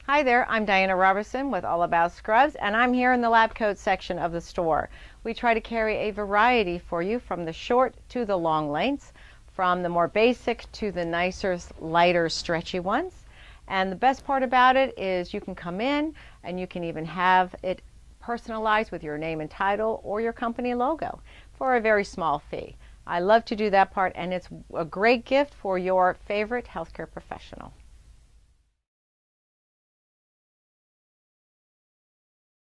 Hi there, I'm Diana Robertson with All About Scrubs, and I'm here in the lab coat section of the store. We try to carry a variety for you from the short to the long lengths, from the more basic to the nicer, lighter, stretchy ones. And the best part about it is you can come in and you can even have it personalized with your name and title or your company logo for a very small fee. I love to do that part, and it's a great gift for your favorite healthcare professional.